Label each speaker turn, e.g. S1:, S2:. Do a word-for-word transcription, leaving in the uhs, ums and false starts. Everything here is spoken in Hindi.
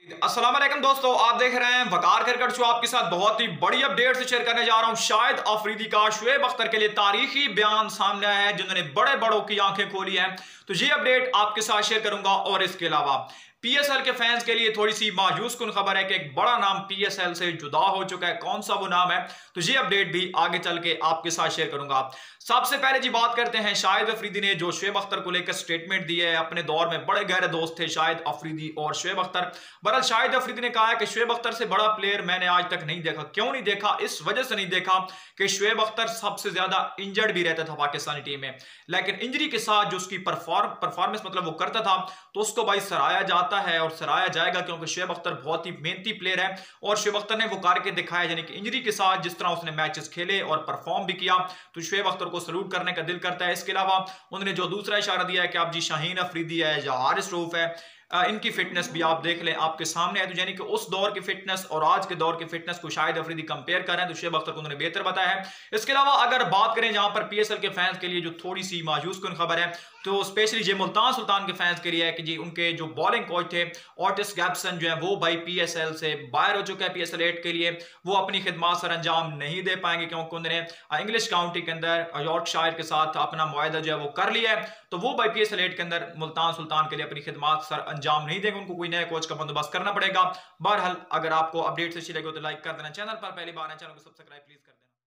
S1: अस्सलाम वालेकुम दोस्तों, आप देख रहे हैं वकार क्रिकेट शो। आपके साथ बहुत ही बड़ी अपडेट से शेयर करने जा रहा हूं। शाहिद अफरीदी का शुएब अख्तर के लिए तारीखी बयान सामने आया है जिन्होंने बड़े बड़ों की आंखें खोली हैं। तो ये अपडेट आपके साथ शेयर करूंगा। और इसके अलावा पीएसएल के फैंस के लिए थोड़ी सी मायूस कुन खबर है कि एक बड़ा नाम पीएसएल से जुदा हो चुका है। कौन सा वो नाम है, तो ये अपडेट भी आगे चल के आपके साथ शेयर करूंगा। सबसे पहले जी बात करते हैं शाहिद अफरीदी ने जो शुएब अख्तर को लेकर स्टेटमेंट दी है। अपने दौर में बड़े गहरे दोस्त थे शाहिद अफरीदी और शुएब अख्तर। बहरहाल शाहिद अफरीदी ने कहा है कि शुएब अख्तर से बड़ा प्लेयर मैंने आज तक नहीं देखा। क्यों नहीं देखा? इस वजह से नहीं देखा कि शुएब अख्तर सबसे ज्यादा इंजर्ड भी रहता था पाकिस्तानी टीम में, लेकिन इंजरी के साथ जो उसकी परफॉर्म परफॉर्मेंस मतलब वो करता था तो उसको भाई सराहा जाता है और सराहा जाएगा, क्योंकि शुएब अख्तर बहुत ही मेहनती प्लेयर है और शुएब अख्तर ने वो करके दिखाया। यानी कि इंजरी के साथ जिस तरह उसने मैचेस खेले और परफॉर्म भी किया, तो शुएब अख्तर को सलूट करने का दिल करता है। इसके अलावा उन्होंने जो दूसरा इशारा दिया है कि आप जी शाहीन अफरीदी है या हारिस रऊफ है, इनकी फिटनेस भी आप देख लें, आपके सामने है। तो यानी कि उस दौर की फिटनेस और आज के दौर की फिटनेस को शाहिद अफरीदी कंपेयर कर रहे हैं, तो शुएब अख्तर को उन्होंने बेहतर बताया है। इसके अलावा अगर बात करें जहां पर पीएसएल के फैंस के लिए जो थोड़ी सी मायूस कुन खबर है, तो स्पेशली जे मुल्तान सुल्तान के फैंस के लिए है कि जी उनके जो बॉलिंग कोच थे ऑटिस गैब्सन जो है वो भाई पीएसएल से बाहर हो चुका है। पीएसएल एट के लिए वो अपनी खिदमत सर अंजाम नहीं दे पाएंगे, क्योंकि उन्होंने इंग्लिश काउंटी के अंदर यॉर्कशायर के साथ अपना मुआहदा जो है वो कर लिया है। तो वो भाई पीएसएल एट के अंदर मुल्तान सुल्तान के लिए अपनी खिदमत सर अंजाम नहीं देंगे, उनको कोई नए कोच का बंदोबस्त करना पड़ेगा। बहरहाल अगर आपको अपडेट से अच्छी लगे तो लाइक कर देना, चैनल पर पहली बार है चैनल को सब्सक्राइब प्लीज कर देना।